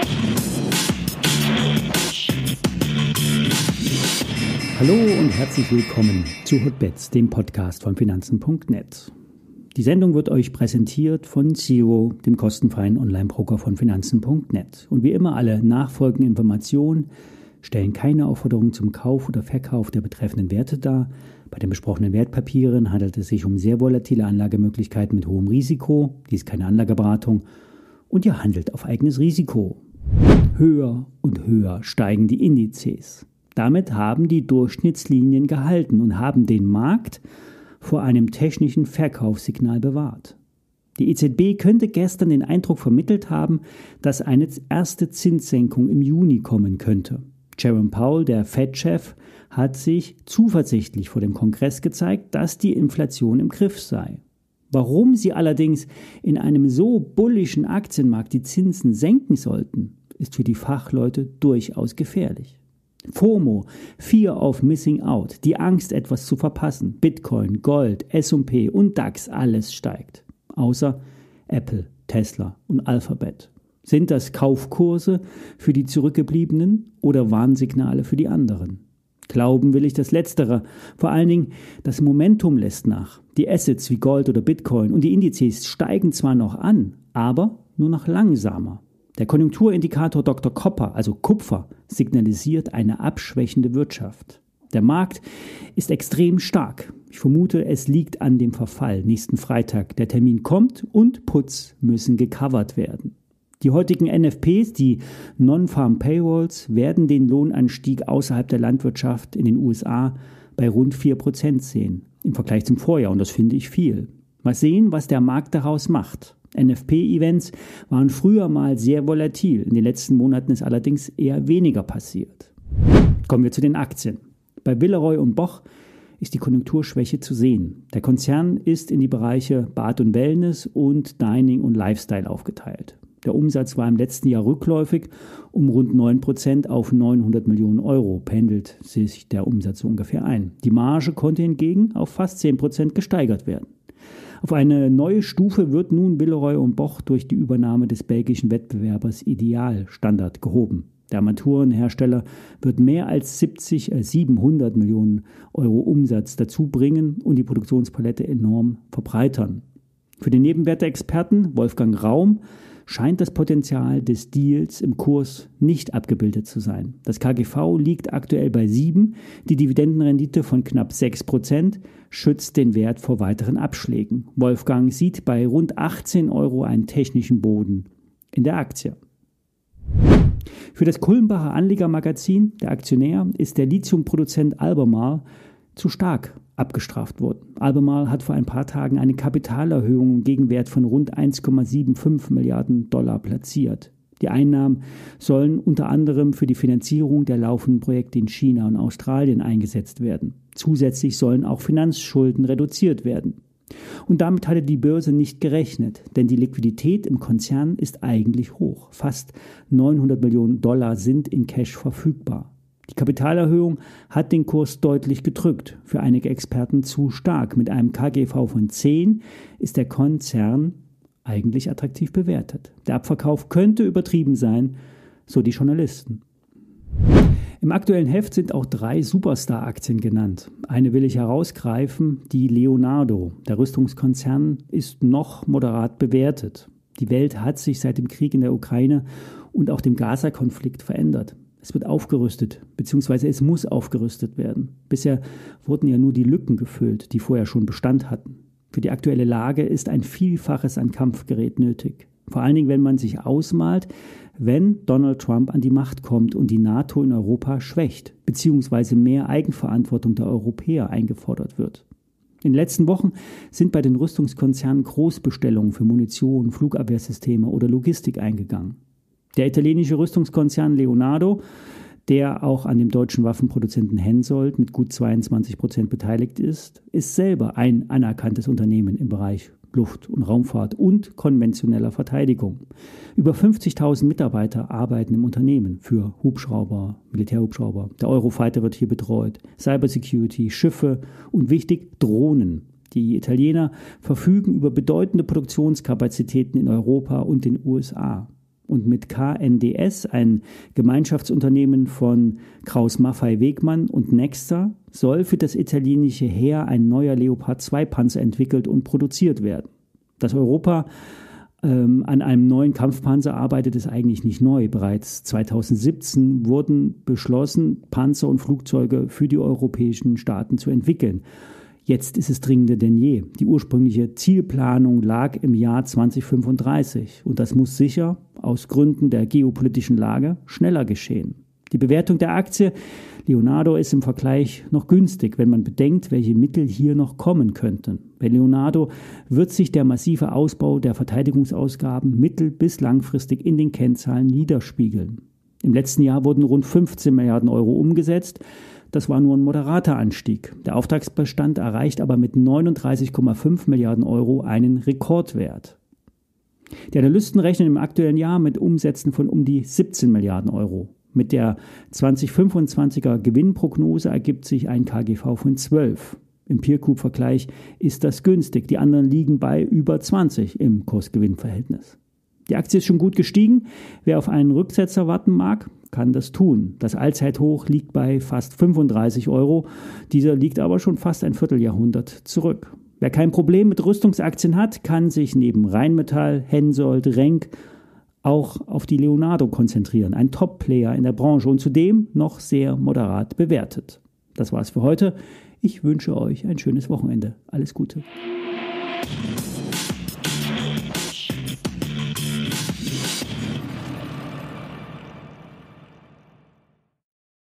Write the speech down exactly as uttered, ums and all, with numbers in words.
Hallo und herzlich willkommen zu Hotbets, dem Podcast von Finanzen punkt net. Die Sendung wird euch präsentiert von Zero, dem kostenfreien Online-Broker von Finanzen punkt net. Und wie immer, alle nachfolgenden Informationen stellen keine Aufforderung zum Kauf oder Verkauf der betreffenden Werte dar. Bei den besprochenen Wertpapieren handelt es sich um sehr volatile Anlagemöglichkeiten mit hohem Risiko. Dies ist keine Anlageberatung und ihr handelt auf eigenes Risiko. Höher und höher steigen die Indizes. Damit haben die Durchschnittslinien gehalten und haben den Markt vor einem technischen Verkaufssignal bewahrt. Die E Z B könnte gestern den Eindruck vermittelt haben, dass eine erste Zinssenkung im Juni kommen könnte. Jerome Powell, der Fed-Chef, hat sich zuversichtlich vor dem Kongress gezeigt, dass die Inflation im Griff sei. Warum sie allerdings in einem so bullischen Aktienmarkt die Zinsen senken sollten, ist für die Fachleute durchaus gefährlich. FOMO, Fear of Missing Out, die Angst, etwas zu verpassen. Bitcoin, Gold, S und P und DAX, alles steigt. Außer Apple, Tesla und Alphabet. Sind das Kaufkurse für die Zurückgebliebenen oder Warnsignale für die anderen? Glauben will ich das Letztere. Vor allen Dingen, das Momentum lässt nach. Die Assets wie Gold oder Bitcoin und die Indizes steigen zwar noch an, aber nur noch langsamer. Der Konjunkturindikator Doktor Copper, also Kupfer, signalisiert eine abschwächende Wirtschaft. Der Markt ist extrem stark. Ich vermute, es liegt an dem Verfall nächsten Freitag. Der Termin kommt und Puts müssen gecovert werden. Die heutigen N F Ps, die Non-Farm Payrolls, werden den Lohnanstieg außerhalb der Landwirtschaft in den U S A bei rund vier Prozent sehen, im Vergleich zum Vorjahr, und das finde ich viel. Mal sehen, was der Markt daraus macht. N F P-Events waren früher mal sehr volatil. In den letzten Monaten ist allerdings eher weniger passiert. Kommen wir zu den Aktien. Bei Villeroy und Boch ist die Konjunkturschwäche zu sehen. Der Konzern ist in die Bereiche Bad und Wellness und Dining und Lifestyle aufgeteilt. Der Umsatz war im letzten Jahr rückläufig um rund neun Prozent auf neunhundert Millionen Euro, pendelt sich der Umsatz so ungefähr ein. Die Marge konnte hingegen auf fast zehn Prozent gesteigert werden. Auf eine neue Stufe wird nun Villeroy und Boch durch die Übernahme des belgischen Wettbewerbers Ideal Standard gehoben. Der Armaturenhersteller wird mehr als siebzig, äh, siebenhundert Millionen Euro Umsatz dazu bringen und die Produktionspalette enorm verbreitern. Für den Nebenwerte-Experten Wolfgang Raum scheint das Potenzial des Deals im Kurs nicht abgebildet zu sein. Das K G V liegt aktuell bei sieben, die Dividendenrendite von knapp sechs Prozent schützt den Wert vor weiteren Abschlägen. Wolfgang sieht bei rund achtzehn Euro einen technischen Boden in der Aktie. Für das Kulmbacher Anlegermagazin, der Aktionär, ist der Lithiumproduzent Albemarle zu stark abgestraft worden. Albemarle hat vor ein paar Tagen eine Kapitalerhöhung im Gegenwert von rund eins Komma fünfundsiebzig Milliarden Dollar platziert. Die Einnahmen sollen unter anderem für die Finanzierung der laufenden Projekte in China und Australien eingesetzt werden. Zusätzlich sollen auch Finanzschulden reduziert werden. Und damit hatte die Börse nicht gerechnet, denn die Liquidität im Konzern ist eigentlich hoch. Fast neunhundert Millionen Dollar sind in Cash verfügbar. Die Kapitalerhöhung hat den Kurs deutlich gedrückt, für einige Experten zu stark. Mit einem K G V von zehn ist der Konzern eigentlich attraktiv bewertet. Der Abverkauf könnte übertrieben sein, so die Journalisten. Im aktuellen Heft sind auch drei Superstar-Aktien genannt. Eine will ich herausgreifen, die Leonardo. Der Rüstungskonzern ist noch moderat bewertet. Die Welt hat sich seit dem Krieg in der Ukraine und auch dem Gaza-Konflikt verändert. Es wird aufgerüstet, beziehungsweise es muss aufgerüstet werden. Bisher wurden ja nur die Lücken gefüllt, die vorher schon Bestand hatten. Für die aktuelle Lage ist ein Vielfaches an Kampfgerät nötig. Vor allen Dingen, wenn man sich ausmalt, wenn Donald Trump an die Macht kommt und die NATO in Europa schwächt, beziehungsweise mehr Eigenverantwortung der Europäer eingefordert wird. In den letzten Wochen sind bei den Rüstungskonzernen Großbestellungen für Munition, Flugabwehrsysteme oder Logistik eingegangen. Der italienische Rüstungskonzern Leonardo, der auch an dem deutschen Waffenproduzenten Hensoldt mit gut zweiundzwanzig Prozent beteiligt ist, ist selber ein anerkanntes Unternehmen im Bereich Luft- und Raumfahrt und konventioneller Verteidigung. Über fünfzigtausend Mitarbeiter arbeiten im Unternehmen für Hubschrauber, Militärhubschrauber. Der Eurofighter wird hier betreut, Cybersecurity, Schiffe und wichtig Drohnen. Die Italiener verfügen über bedeutende Produktionskapazitäten in Europa und den U S A. Und mit K N D S, ein Gemeinschaftsunternehmen von Krauss-Maffei-Wegmann und Nexter, soll für das italienische Heer ein neuer Leopard zwei Panzer entwickelt und produziert werden. Dass Europa ähm, an einem neuen Kampfpanzer arbeitet, ist eigentlich nicht neu. Bereits zweitausendsiebzehn wurden beschlossen, Panzer und Flugzeuge für die europäischen Staaten zu entwickeln. Jetzt ist es dringender denn je. Die ursprüngliche Zielplanung lag im Jahr zweitausendfünfunddreißig und das muss sicher aus Gründen der geopolitischen Lage schneller geschehen. Die Bewertung der Aktie Leonardo ist im Vergleich noch günstig, wenn man bedenkt, welche Mittel hier noch kommen könnten. Bei Leonardo wird sich der massive Ausbau der Verteidigungsausgaben mittel- bis langfristig in den Kennzahlen niederspiegeln. Im letzten Jahr wurden rund fünfzehn Milliarden Euro umgesetzt. Das war nur ein moderater Anstieg. Der Auftragsbestand erreicht aber mit neununddreißig Komma fünf Milliarden Euro einen Rekordwert. Die Analysten rechnen im aktuellen Jahr mit Umsätzen von um die siebzehn Milliarden Euro. Mit der zweitausendfünfundzwanziger Gewinnprognose ergibt sich ein K G V von zwölf. Im Peer-Group-Vergleich ist das günstig. Die anderen liegen bei über zwanzig im Kurs-Gewinn-Verhältnis. Die Aktie ist schon gut gestiegen. Wer auf einen Rücksetzer warten mag, kann das tun. Das Allzeithoch liegt bei fast fünfunddreißig Euro. Dieser liegt aber schon fast ein Vierteljahrhundert zurück. Wer kein Problem mit Rüstungsaktien hat, kann sich neben Rheinmetall, Hensoldt, Renk auch auf die Leonardo konzentrieren. Ein Top-Player in der Branche und zudem noch sehr moderat bewertet. Das war's für heute. Ich wünsche euch ein schönes Wochenende. Alles Gute.